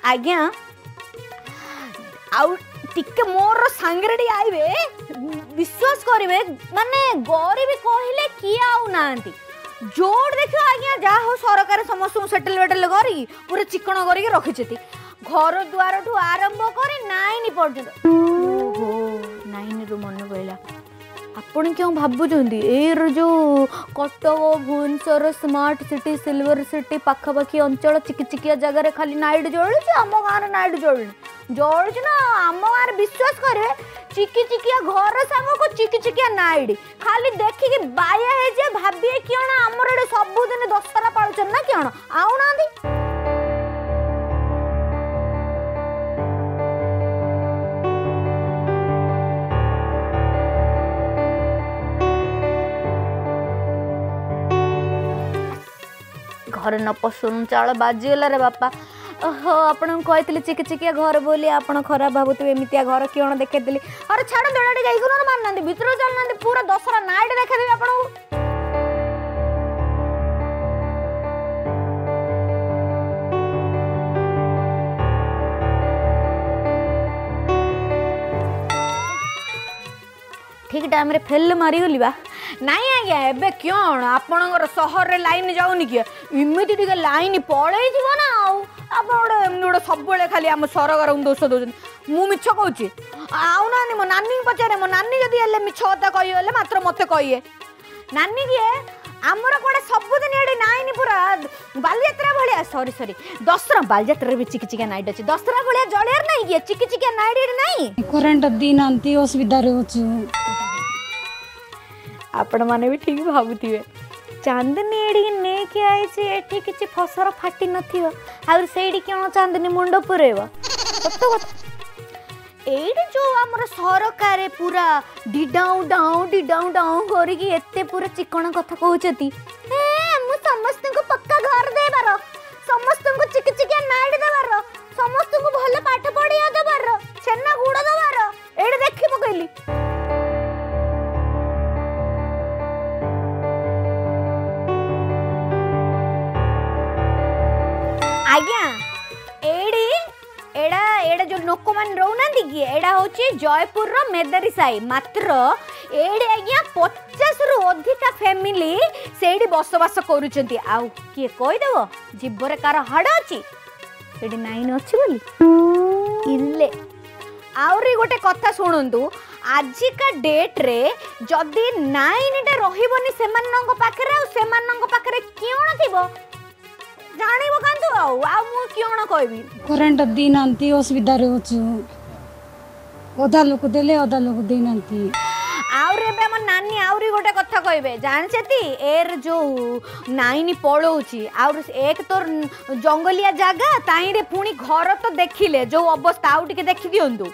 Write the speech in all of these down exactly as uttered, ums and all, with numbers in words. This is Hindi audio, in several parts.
आज्ञा आउ टिके मोर सांगरेडी आइबे विश्वास करिवे माने गरीबी कहले किए आउ नांती जोड़ देखियो आज्ञा जा हो सरकार समस्त सेटल वेटल करी पूरा चिकन करी रखिछती घर द्वार ठू आरंभ करी नाइन पर्यंत ओहो नाइन रु मन पइला आपण क्यों भाबुचंदी ए जो Cuttack Bhubaneswar smart city silver city पाखापाखी अंचल चिकिचिकिया जगह खाली नाइट जलुच आम गाँव नाइट जलुनी जलुच ना आम गाँव विश्वास करे चिकिचिकिया घर सांग को चिकिचिकिया नाइट खाली देखिकी बाया है जे भाबिए किण आमर एडे सबुदिन दशहरा पालुचन ना किण आउना घर न पसुन चाल बाजीगला रे बापा ओहो आपन कहते चिकिचिकिया घर बोली आप खराब भावुवे एमतिया घर किण देखेली अरे छाड़ दौड़ा जाइए मारना भितर चलना पूरा दशहरा नाइट देखेदेवी आपन ठीक टाइम रे फेल मारिगली बा नाई आज्ञा एबे क्यों आपणकर सहर रे लाइन जाऊनी कि इमिति टिके लाइन पळै जीव ना आप गोटे सब खाली आम सरकार दोष दौरान मु मिछ कहूँ आउ ना मो नानी पचारे मो नानी जदि मिछ कथा कही मात्र मत कहिए नानी किए आमर कौटे सबुदिन ये नाइन पूरा बालयात्रा भाया सरी सरी दशहरा बालयात्रा भी चिकिचिकिया नाइट अच्छे दशहरा भाया जलियार नहीं किए चिकिचिकिया नाइट नहीं करेन्ट दीना असुविधा आपण मैंने भी ठीक भावुवे चांदनी एड़ी नहीं कि आई किसी फसर फाटी नर से क्यों चांदनी मुंड पुरेब सत कथा एड़ी जो आमर सरकार पूरा डिडाऊ डाऊ डिडाऊ डाऊ करके एते पूरा चिकन कथा कहते मु समस्त को पक्का घर देबार समस्त को चिकिचिकिया नाइट देबार समस्त को भल पाठ पढ़िया देबार छेना गुड़ देबार एड़ी देखी पकईली आज्ञा एड़ी एड़ा एड़ा जो लोक मान रोना कि एड़ा होची जयपुर रो मेदरी साई मात्र एड़ी आज्ञा पचास रु अधिका फैमिली सेड़ी बसवास करूचंती आउ किए कहि देबो जीवरे कार हाड़ अछि सेड़ी नाइन अछि बोली इल्ले आउरी गोटे कथा शुणु आजिका डेट रे जदि नाइन टे रहिबोनी सेमानंग पाखरे आ सेमानंग पाखरे किउण थिबो जानिबो कांतु आउ आ मु किउण कहबी करेन्ट दीनांती असुविधा रे होछु ओदा लोक देले ओदा लोक दीनांती आउरे बे हम नानी आउरी गोटे कथा कहबे जानछेती एर जो नाइन पळौची आउर एक तोर जंगलिया जागा ताई रे पुणी घर तो देखिले जो अवस्था आउ टिके देखि दियंतु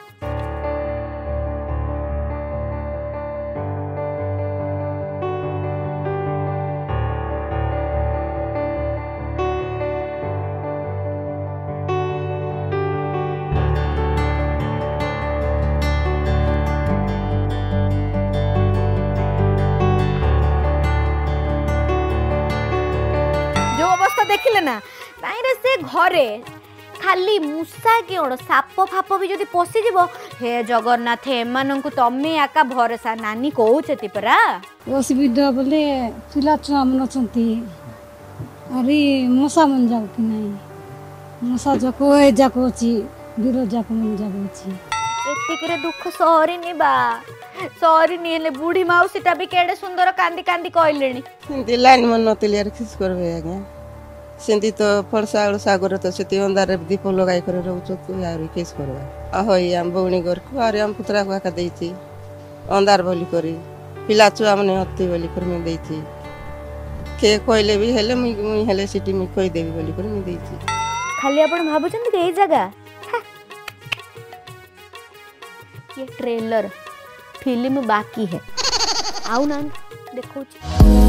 देखिले ना ताइरे से घरे खाली मूसा किण साप फाप भी जदि पशिଯିव हे जगन्नाथ एमान को तमे आका भरोसा नानी कहते परा असुविधा बोले पिला छुआ मन छंती अरे मशा मन जाऊ कि नहीं मशा जको ए जाको अछि बिरो जाको मन जाको अछि एतिकरे दुख सहरी नि बा सहरी नि हेले बूढ़ी माउसीटा भी केडे सुंदर कांदी कांदी कहलेनी दिलाइन मन नतिलियर खिस करबे आज्ञा सेंती तो फरसा और सागर तो सेती अंधार दीप लगाई कर रहउछ तू यार केस करबा अहई हम बउनी घर को अरे हम पुत्रा को आका देइछि अंधार बोली करी पिला छुआ माने हत्ती बोली कर में देइछि के कहले भी हेले मुई मुई हेले सिटी में कहि देबी बोली कर में देइछि खाली अपन भाबुचंदी के ए जगह ये ट्रेलर फिल्म बाकी है आउ ना देखो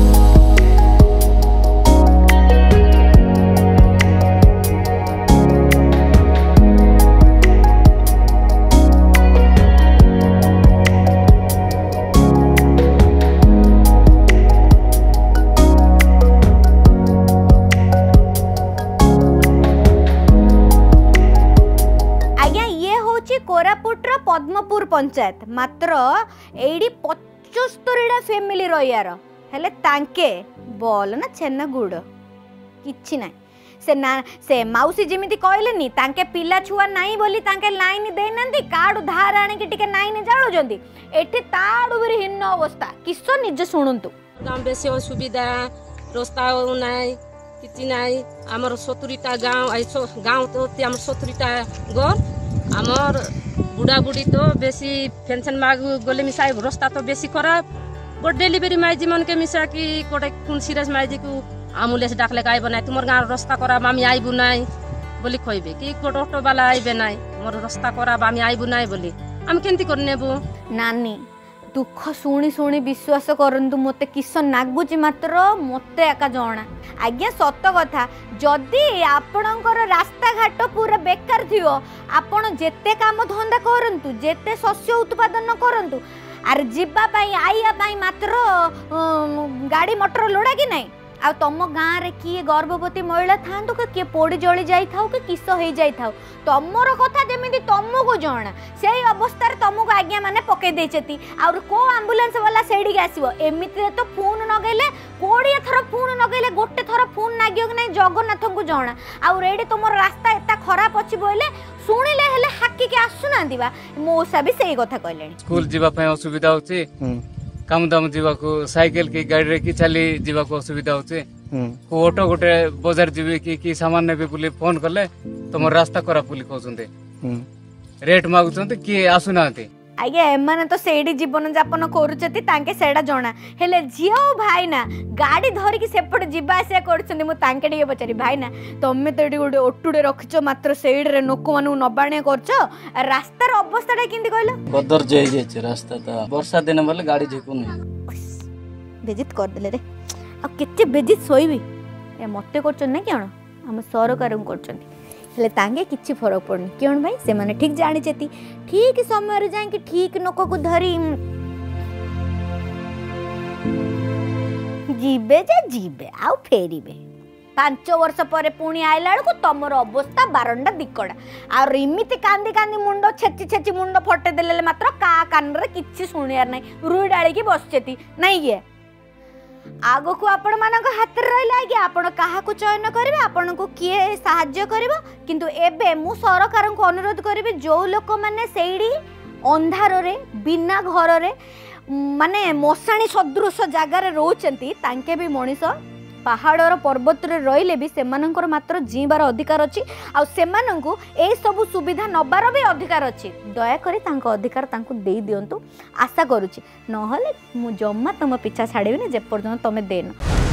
कोरापुटर पद्मपुर पंचायत मात्र एडी पचस्तरीटा फैमिली रहियार हेले तांके बोल ना छेना गुड़ किछि ना से ना से माउसी जिमिति कहलेनी तांके पिला छुआ नाही बोली तांके लाइन दे नंदी कार्ड धार आने की टिके लाइन जाळु जंदी एठी ताडु बिर हिन्न अवस्था किसो निज सुनंतु गांव बेसी असुविधा रास्ता नाही किछि नाही हमर सत्तरीटा गांव आई गांव तो हमर सत्तरीटा घर हमर बुढ़ा बुढ़ी तो बेसी पेंशन माग गले मिसाई रास्ता तो बेसी खराब गोट डेलीवरी माइजी मन के मिसा कि कोटे कुन सीरियस माइजी को एम्बुलेंस डाकले आइब ना तुम गाँव रास्ता खराब आम आइबू ना बोली कहबे कि गोट ऑटो वाला आइबे ना मोर रास्ता खराब आम आइबू ना बोली आम केंती कर नेबू नानी दुख शुणी शुणी विश्वास करंतु मते किस नागुची मात्र मते एका जणा आज्ञा सत कथा जदि आपणकर रास्ता घाट पूरा बेकार थियो आपण जेते काम धंदा करंतु जेते शस्य उत्पादन करंतु आर जीवा पाई आइया पाई मात्र गाड़ी मोटर लोड़ा कि नहीं आ तुम गाँव रे किए गर्भवती महिला था किए पोड़ी जली जाई थाउ कि किस हो जाई थाउ तमर कथा जमी तुमको जना से अवस्था तुमको आज्ञा माने पकई देती आउर को आंबुलांस वाला सेड़ी आसो एमती तो फोन नगेले कोड़े थर फोन नगेले गोटे थर फोन नागियो कि नहीं जगन्नाथ को जना आउर एडी तुम रास्ता एता खराब अच्छी बोले शुणिले हेले हाकी के आसुना बा मौसा भी सही कथा कहले स्कूल जीवा पय असुविधा होची काम दाम जीवाको साइकिल की गाड़ी रे की चली जीवाको असुविधा होची को ऑटो गोटे बाजार जीवे की की सामान नेबे बोली फोन करले तुम रास्ता करा बोली कहउछन्ते रेट मागुछन्ते की आसुनांते आज्ञा एमाने तो सेडी जीवन यापन करूचती तांके सेडा जणा हेले झियो भाई ना गाड़ी धरिकी सेपट जीवा आसिया करछन्ते मु तांके टिके पचारी भाई ना तमे तो एडी गोटे ओटुडे रखिचो मात्र सेड रे नको मानु नबाणे करछो रास्तार अवस्थाटा किंदी कहलो बदर जय जय रास्ता त वर्षा दिन बोले गाड़ी झिकुनी बेजित कर देले रे आ केते बेजित सोइबी ए मते करछन ना केण हम सरकार करछन हेले तांगे किछि फरक पड़नी क्यों भाई से माने ठीक जानी चेती ठीक समय रे जाए कि ठीक नको को धरी जीबे जे जीबे आउ फेरीबे पांच वर्ष पर पुणी आइला को तमर अवस्था बारंडा दिकड़ा आ इमिति कांदी कांदी मुंडो छेची छेची मुंडो फटे देले मात्र का कान रे किछि सुनियार नै रुई डाली की बसचेती नहीं ये आगो को आपण मानक हाथ रहिला कि आपण काहा को चयन करिवे आपण को किए सहाय्य करिवो किंतु एबे मु सरकार को अनुरोध करिवे जो लोक माने सेइडी अंधार रे बिना घर रे माने मशाणी सदृश जगार रोचंती तांके भी मनीष पहाड़र पर्वत रे रहिले भी सेमानंकर मात्र जीवार अधिकार अछि आ सेमानंकु ए सब सुविधा नबार भी अधिकार अछि दया करी तांको अधिकार तांको देई दियंतु आशा करूची नहले मु जम्मा तम पिछा छाड़िबिनी जे पर्यंत तमे देन।